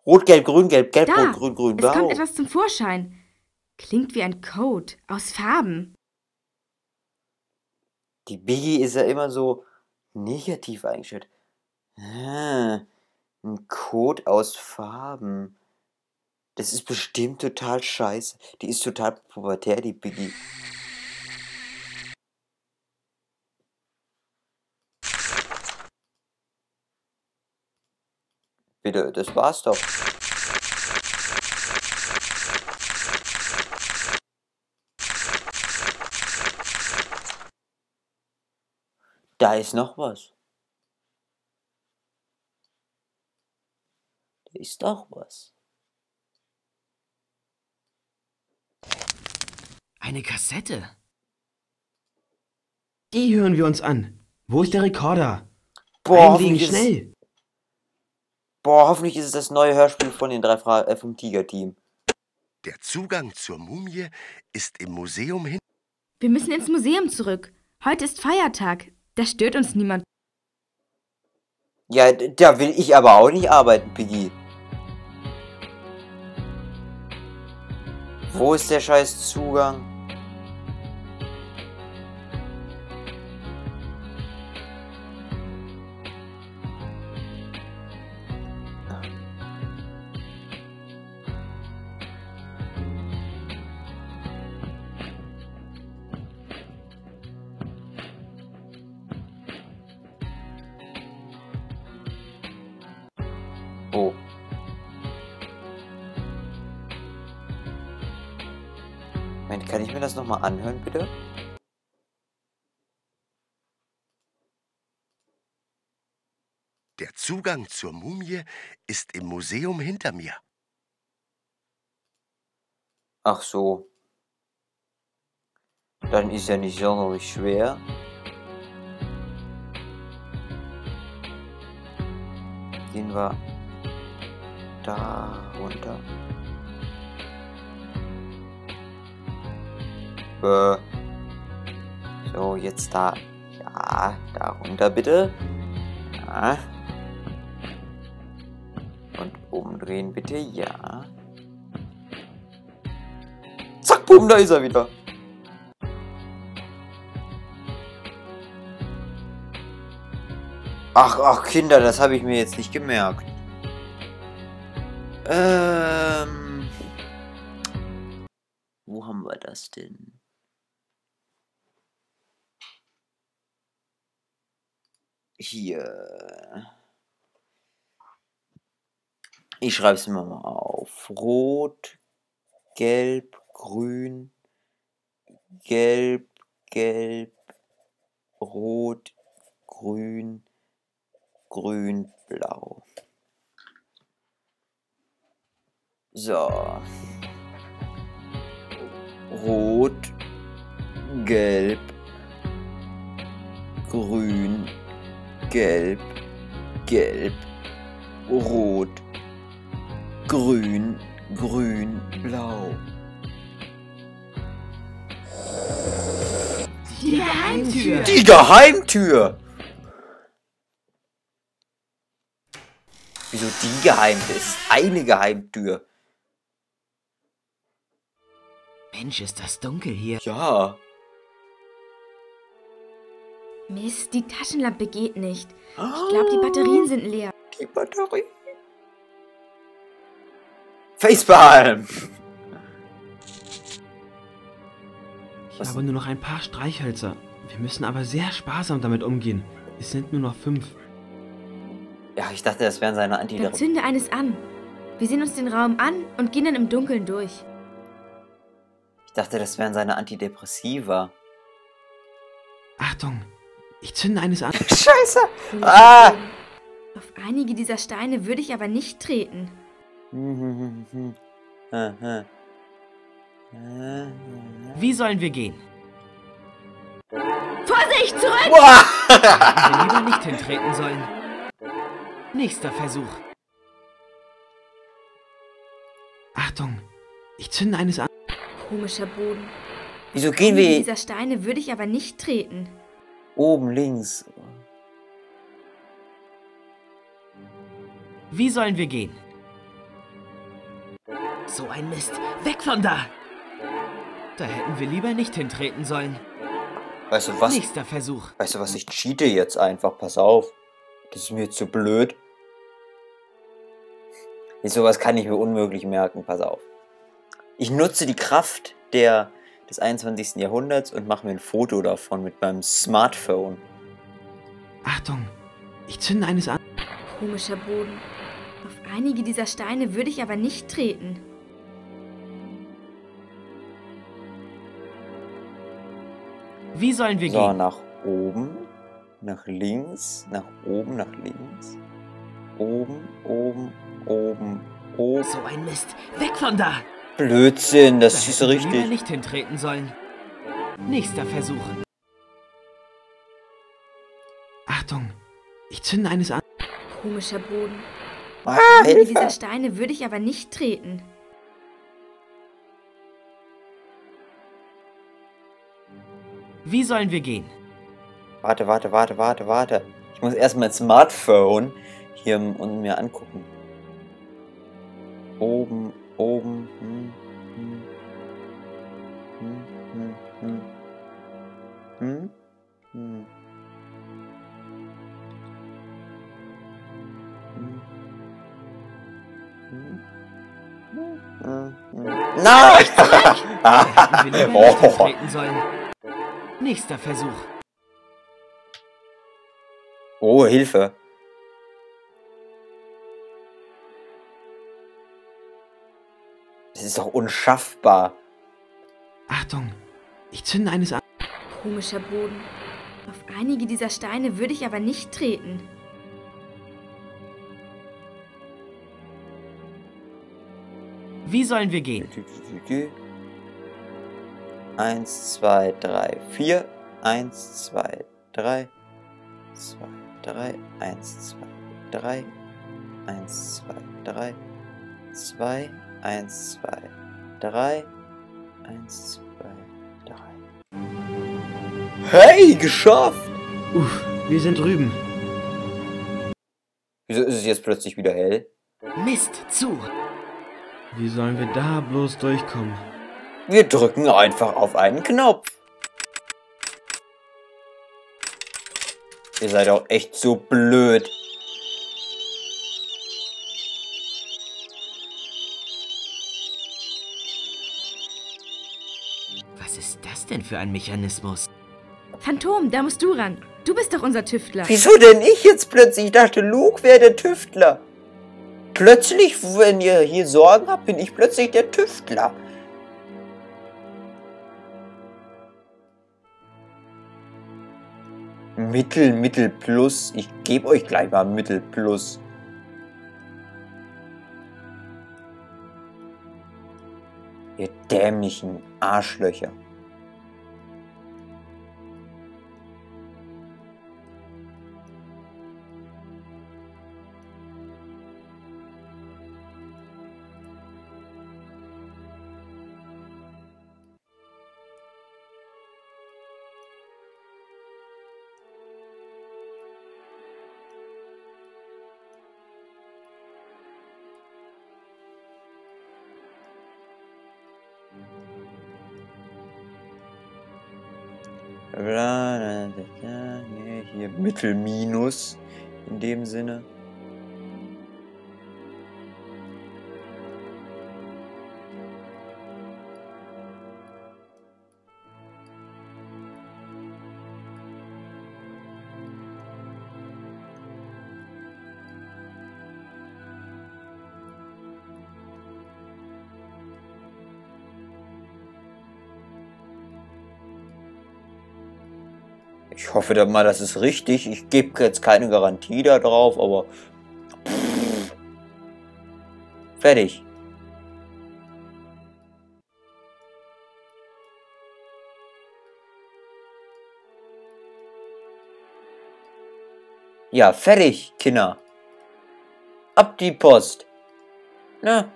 Rot, gelb, grün, gelb, gelb, rot, Da! grün, grün, Es kommt blau. etwas zum Vorschein. Klingt wie ein Code aus Farben. Die Biggie ist ja immer so negativ eingestellt. Ah, ein Code aus Farben. Das ist bestimmt total scheiße. Die ist total pubertär, die Biggie. Bitte, das war's doch. Da ist noch was. Da ist doch was. Eine Kassette. Die hören wir uns an. Wo ist der Rekorder? Boah, Einlegen, schnell. Hoffentlich ist es das neue Hörspiel von den vom Tiger-Team. Der Zugang zur Mumie ist im Museum hin. Wir müssen ins Museum zurück. Heute ist Feiertag. Da stört uns niemand. Ja, da will ich aber auch nicht arbeiten, Biggie. Wo ist der scheiß Zugang? Oh. Moment, kann ich mir das nochmal anhören, bitte? Der Zugang zur Mumie ist im Museum hinter mir. Ach so. Dann ist ja nicht sonderlich schwer. Gehen wir da runter. So, jetzt da. Ja, da runter bitte. Ja. Und umdrehen bitte, ja. Zack, boom, da ist er wieder. Ach, Kinder, das habe ich mir jetzt nicht gemerkt. Wo haben wir das denn? Hier. Ich schreibe es mir mal auf. Rot, gelb, grün, gelb, gelb, rot, grün, grün, blau. So. Rot, gelb, grün, gelb, gelb, rot, grün, grün, blau. Die Geheimtür! Die Geheimtür! Wieso die Geheimtür? Es ist eine Geheimtür. Mensch, ist das dunkel hier. Ja. Mist, die Taschenlampe geht nicht. Ich glaube, die Batterien sind leer. Die Batterie. Facepalm! Ich habe nur noch ein paar Streichhölzer. Wir müssen aber sehr sparsam damit umgehen. Es sind nur noch 5. Ja, ich dachte, das wären seine Dann Antidepressiva. zünde eines an. Wir sehen uns den Raum an und gehen dann im Dunkeln durch. Ich dachte, das wären seine Antidepressiva. Achtung, ich zünde eines an. Scheiße! Ah! Auf einige dieser Steine würde ich aber nicht treten. Wie sollen wir gehen? Vorsicht, zurück! Wir lieber nicht hintreten sollen. Nächster Versuch. Achtung, ich zünde eines an. Komischer Boden. Wieso gehen Einige wir dieser Steine würde ich aber nicht treten. oben links? Wie sollen wir gehen? So ein Mist. Weg von da! Da hätten wir lieber nicht hintreten sollen. Weißt du was? Nächster Versuch. Weißt du was? Ich cheate jetzt einfach. Pass auf. Das ist mir zu blöd. Sowas kann ich mir unmöglich merken. Pass auf. Ich nutze die Kraft des 21. Jahrhunderts und mache mir ein Foto davon mit meinem Smartphone. Achtung, ich zünde eines an. Komischer Boden. Auf einige dieser Steine würde ich aber nicht treten. Wie sollen wir So, gehen? nach oben, nach links, nach oben, nach links. Oben, oben, oben, oben. So ein Mist. Weg von da! Blödsinn, das Da ist hätten wir lieber richtig. nicht hintreten sollen. Nächster Versuch. Achtung, ich zünde eines an. Komischer Boden. Ah, Einige dieser Hilfe! Steine würde ich aber nicht treten. Wie sollen wir gehen? Warte, warte, warte, warte, warte. Ich muss erst mein Smartphone hier und mir angucken. Oben, oben. Nein! Da hätten wir lieber nicht Oh. hintreten sollen. Nächster Versuch. Oh, Hilfe. Das ist doch unschaffbar. Achtung, ich zünde eines an. Komischer Boden. Auf einige dieser Steine würde ich aber nicht treten. Wie sollen wir gehen? 1, 2, 3, 4. 1, 2, 3. 2, 3. 1, 2, 3. 1, 2, 3. 2, 1, 2, 3. 1, 2, 3. Hey, geschafft! Wir sind drüben. Wieso ist es jetzt plötzlich wieder hell? Mist, zu! Wie sollen wir da bloß durchkommen? Wir drücken einfach auf einen Knopf. Ihr seid auch echt so blöd. Was ist das denn für ein Mechanismus? Phantom, da musst du ran. Du bist doch unser Tüftler. Wieso denn ich jetzt plötzlich? Ich dachte, Luke wäre der Tüftler. Plötzlich, wenn ihr hier Sorgen habt, bin ich plötzlich der Tüftler. Mittel plus. Ich gebe euch gleich mal Mittel plus. Ihr dämlichen Arschlöcher. Nee, hier Mittel minus in dem Sinne. Ich hoffe dann mal, das ist richtig. Ich gebe jetzt keine Garantie darauf, aber fertig. Ja, fertig, Kinder. Ab die Post. Na.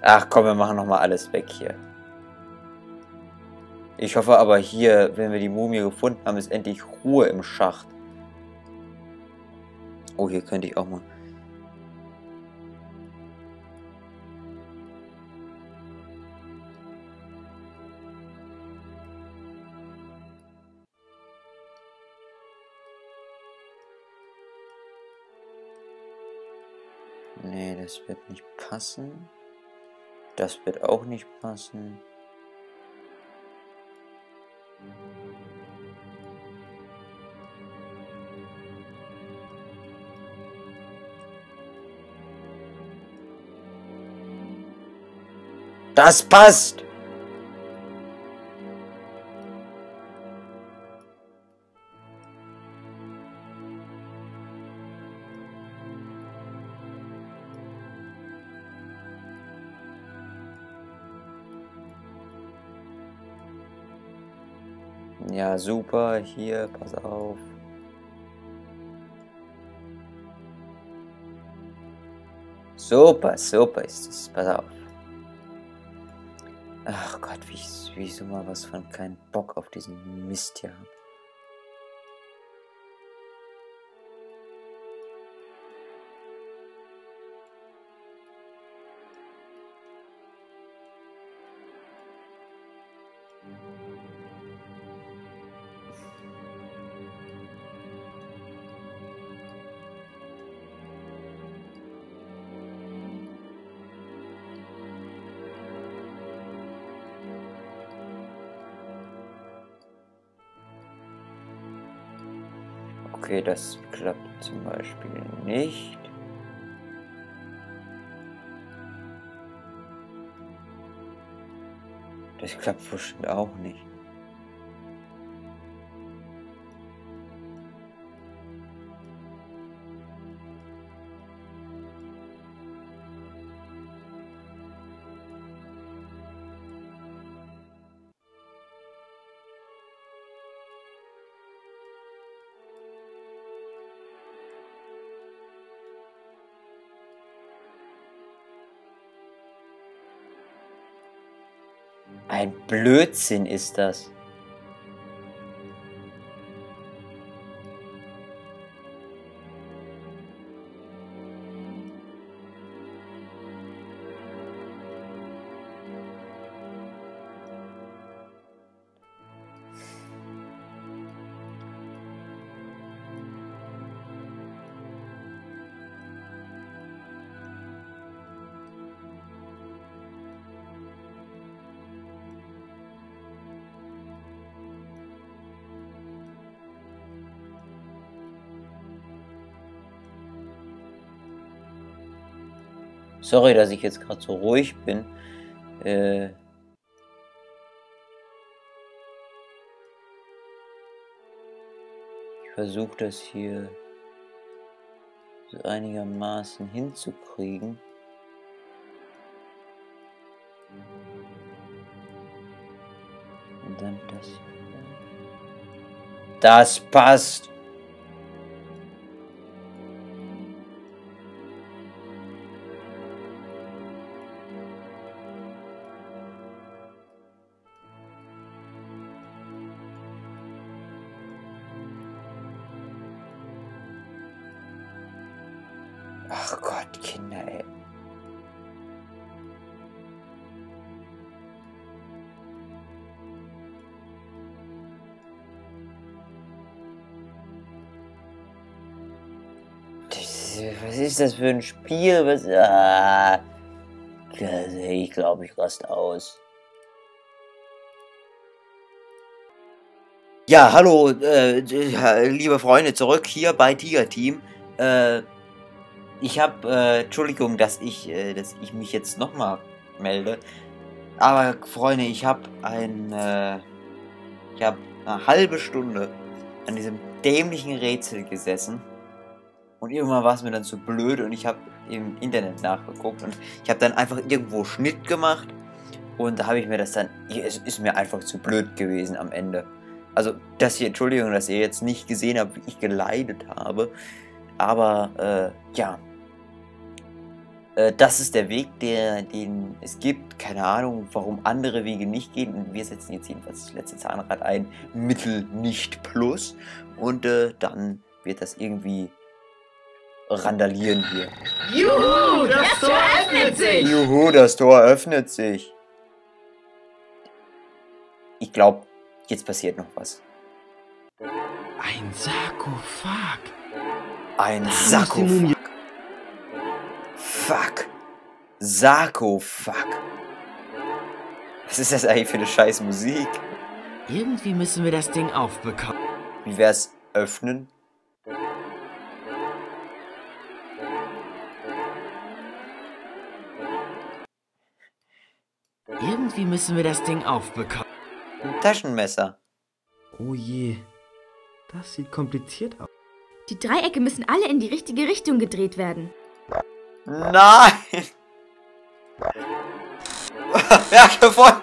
Ach komm, wir machen nochmal alles weg hier. Ich hoffe aber hier, wenn wir die Mumie gefunden haben, ist endlich Ruhe im Schacht. Oh, hier könnte ich auch mal... Nee, das wird nicht passen. Das wird auch nicht passen. Das passt! Ja, super. Hier, pass auf. Super, super ist es. Pass auf. Ach Gott, wie ich so mal was von keinen Bock auf diesen Mist hier habe. Okay, das klappt zum Beispiel nicht. Das klappt bestimmt auch nicht. Ein Blödsinn ist das. Sorry, dass ich jetzt gerade so ruhig bin. Ich versuche das hier so einigermaßen hinzukriegen. Und dann das hier. Das passt. Ach Gott, Kinder, ey. Was ist das für ein Spiel? Ich glaube, ich raste aus. Ja, hallo, liebe Freunde, zurück hier bei Tiger Team. Ich habe, Entschuldigung, dass ich mich jetzt nochmal melde. Aber, Freunde, ich habe eine halbe Stunde an diesem dämlichen Rätsel gesessen. Und irgendwann war es mir dann zu blöd und ich habe im Internet nachgeguckt. Und ich habe dann einfach irgendwo Schnitt gemacht. Und da habe ich mir das dann, es ist mir einfach zu blöd gewesen am Ende. Also, das hier, Entschuldigung, dass ihr jetzt nicht gesehen habt, wie ich geleidet habe. Aber, ja. Das ist der Weg, den es gibt. Keine Ahnung, warum andere Wege nicht gehen. Und wir setzen jetzt jedenfalls das letzte Zahnrad ein. Mittel nicht plus. Und dann wird das irgendwie randalieren hier. Juhu, das Tor öffnet sich! Juhu, das Tor öffnet sich. Ich glaube, jetzt passiert noch was. Ein Sarkophag. Ein Da muss die Mumie- Sarkophag. Fuck. Sarkophag. Was ist das eigentlich für eine scheiß Musik? Irgendwie müssen wir das Ding aufbekommen. Wie wär's öffnen? Irgendwie müssen wir das Ding aufbekommen. Ein Taschenmesser. Oh je. Das sieht kompliziert aus. Die Dreiecke müssen alle in die richtige Richtung gedreht werden. Nein! Ja, gefunden!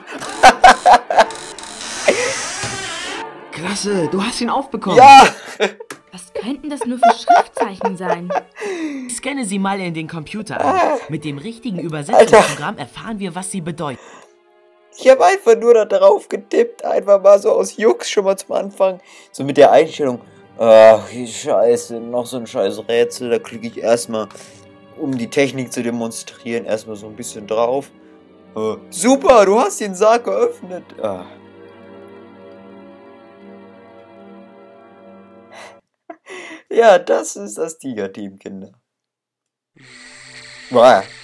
Klasse, du hast ihn aufbekommen. Ja! Was könnten das nur für Schriftzeichen sein? Scanne sie mal in den Computer ein. Mit dem richtigen Übersetzungsprogramm erfahren wir, was sie bedeuten. Ich habe einfach nur da drauf getippt, einfach mal so aus Jux schon mal zum Anfang. So mit der Einstellung, ach, scheiße, noch so ein scheiß Rätsel, da klicke ich erstmal, um die Technik zu demonstrieren, erstmal so ein bisschen drauf. Super, du hast den Sarg geöffnet. Ah. Ja, das ist das Tiger-Team, Kinder. Boah.